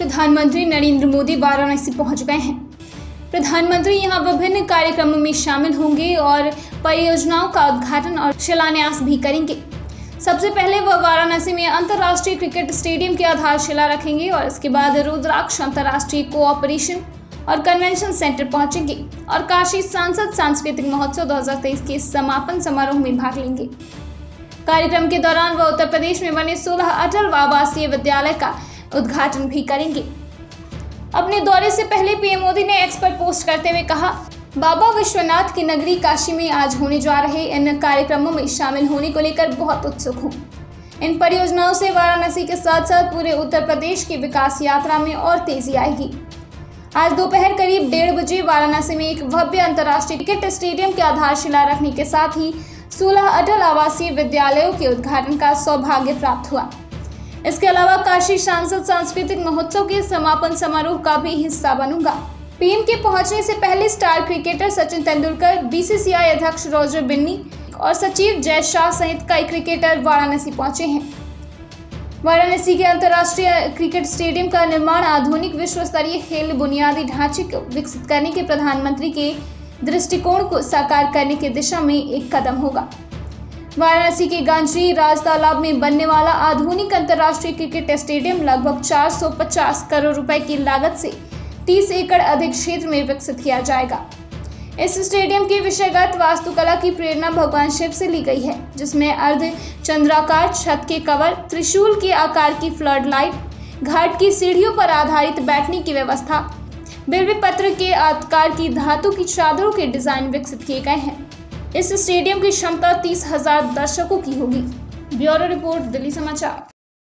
प्रधानमंत्री नरेंद्र मोदी वाराणसी पहुंच गए हैं। प्रधानमंत्री यहां विभिन्न कार्यक्रमों में शामिल होंगे और परियोजनाओं का उद्घाटन और शिलान्यास भी करेंगे। सबसे पहले वह वाराणसी में अंतर्राष्ट्रीय क्रिकेट स्टेडियम की आधारशिला रखेंगे और इसके बाद रुद्राक्ष अंतर्राष्ट्रीय कोऑपरेशन और कन्वेंशन सेंटर पहुंचेंगे और काशी सांसद सांस्कृतिक महोत्सव 2023 के समापन समारोह में भाग लेंगे। कार्यक्रम के दौरान वह उत्तर प्रदेश में बने 16 अटल आवासीय विद्यालय का उद्घाटन भी करेंगे। अपने दौरे से पहले पीएम मोदी ने एक्स पर पोस्ट करते हुए कहा, बाबा विश्वनाथ की नगरी काशी में आज होने जा रहे इन कार्यक्रमों में शामिल होने को लेकर बहुत उत्सुक हूँ। इन परियोजनाओं से वाराणसी के साथ साथ पूरे उत्तर प्रदेश की विकास यात्रा में और तेजी आएगी। आज दोपहर करीब 1:30 बजे वाराणसी में एक भव्य अंतर्राष्ट्रीय क्रिकेट स्टेडियम की आधारशिला रखने के साथ ही 16 अटल आवासीय विद्यालयों के उद्घाटन का सौभाग्य प्राप्त हुआ। इसके अलावा काशी सांसद सांस्कृतिक महोत्सव के समापन समारोह का भी हिस्सा बनूंगा। पीएम के पहुंचने से पहले star cricketer Sachin Tendulkar, BCCI अध्यक्ष रॉजर बिन्नी और सचिव जय शाह सहित कई क्रिकेटर वाराणसी पहुंचे हैं। वाराणसी के अंतर्राष्ट्रीय क्रिकेट स्टेडियम का निर्माण आधुनिक विश्व स्तरीय खेल बुनियादी ढांचे को विकसित करने के प्रधानमंत्री के दृष्टिकोण को साकार करने की दिशा में एक कदम होगा। वाराणसी के गांधी राज तालाब में बनने वाला आधुनिक अंतर्राष्ट्रीय क्रिकेट स्टेडियम लगभग 450 करोड़ रुपए की लागत से 30 एकड़ अधिक क्षेत्र में विकसित किया जाएगा। इस स्टेडियम की विषयगत वास्तुकला की प्रेरणा भगवान शिव से ली गई है, जिसमें अर्ध चंद्राकार छत के कवर, त्रिशूल के आकार की फ्लड लाइट, घाट की सीढ़ियों पर आधारित बैठने की व्यवस्था, बिल्व पत्र के आकार की धातु की चादरों के डिजाइन विकसित किए गए हैं। इस स्टेडियम की क्षमता 30,000 दर्शकों की होगी। ब्यूरो रिपोर्ट, दिल्ली समाचार।